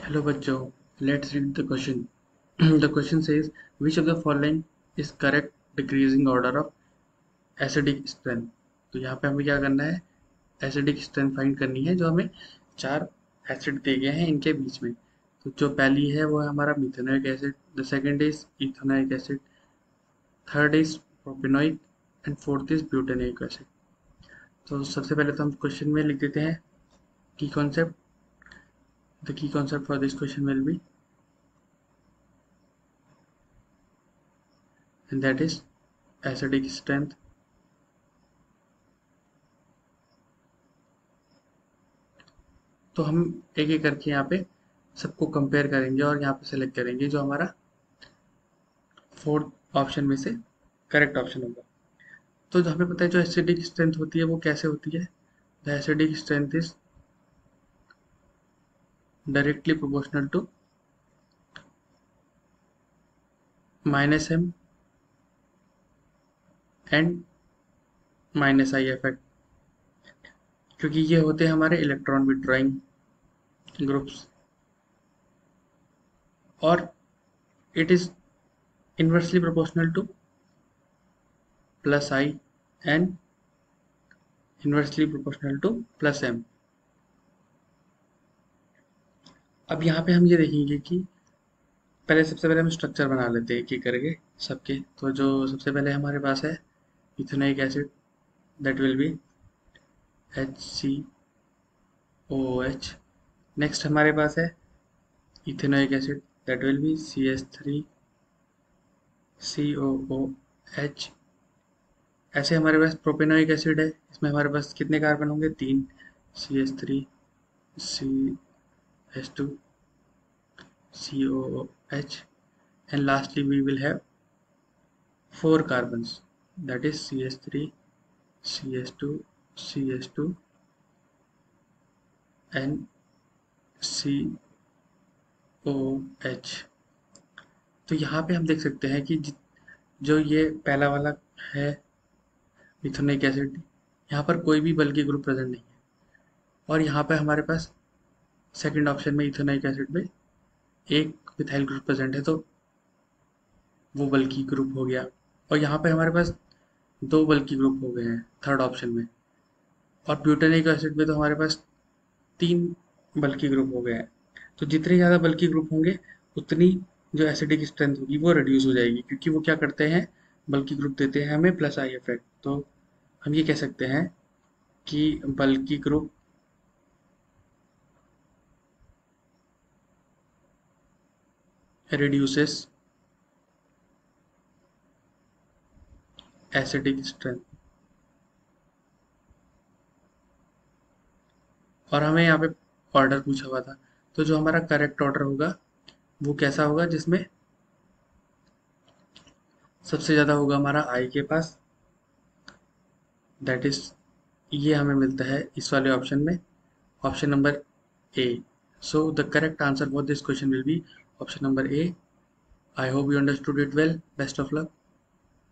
Hello बच्चों, let's read the question. The question says, which of the following is correct decreasing order of acidic strength? तो यहाँ पे हमें क्या करना है, एसिडिक स्ट्रेंथ फाइंड करनी है जो हमें चार एसिड दिए गए हैं इनके बीच में। तो जो पहली है वो है हमारा methanoic acid, the second is ethanoic acid, third is propanoic and fourth is butanoic acid. तो सबसे पहले तो हम क्वेश्चन में लिख देते हैं key concept. The key concept for this question will be and that is acidic strength. तो हम एक एक करके यहाँ पे सबको कंपेयर करेंगे और यहाँ पे सेलेक्ट करेंगे जो हमारा फोर्थ ऑप्शन में से करेक्ट ऑप्शन होगा। तो जो हमें पता है जो एसिडिक स्ट्रेंथ होती है वो कैसे होती है, the acidic strength is directly proportional to -m and -I effect, क्योंकि ये होते हैं हमारे इलेक्ट्रॉन विड्रॉइंग ग्रुप्स, और it is inversely proportional to +I and inversely proportional to +m। अब यहाँ पे हम ये देखेंगे कि पहले सबसे पहले हम स्ट्रक्चर बना लेते हैं एक एक करके सबके। तो जो सबसे पहले हमारे पास है ethanoic acid, that will be HCOOH। Next हमारे पास है ethanoic acid, that will be CH3COOH। ऐसे हमारे पास प्रोपेनोइक एसिड है, इसमें हमारे पास कितने कार्बन होंगे, 3, CH3CH2COOH, and lastly we will have 4 carbons, that is CH3 CH2 and COOH। तो यहाँ पे हम देख सकते हैं कि जो ये पहला वाला है इथेनोइक एसिड, यहाँ पर कोई भी बल्कि ग्रुप प्रेजेंट नहीं है, और यहाँ पे हमारे पास सेकंड ऑप्शन में इथेनोइक एसिड में एक मिथाइल ग्रुप प्रेजेंट है, तो वो बल्कि ग्रुप हो गया। और यहाँ पे हमारे पास 2 बल्कि ग्रुप हो गए हैं थर्ड ऑप्शन में, और ब्यूटेनिक एसिड में तो हमारे पास 3 बल्कि ग्रुप हो गए हैं। तो जितने ज़्यादा बल्कि ग्रुप होंगे उतनी जो एसिडिक स्ट्रेंथ होगी वो रिड्यूस हो जाएगी, क्योंकि वो क्या करते हैं, बल्कि ग्रुप देते हैं हमें +I इफेक्ट। तो हम ये कह सकते हैं कि बल्कि ग्रुप reduces acidic strength। और हमें यहाँ पे ऑर्डर पूछा हुआ था, तो जो हमारा करेक्ट ऑर्डर होगा वो कैसा होगा, जिसमें सबसे ज़्यादा होगा हमारा I के पास, दैट इज ये हमें मिलता है इस वाले ऑप्शन में, option number A। So the correct answer for this question will be option number A। I hope you understood it well. Best of luck.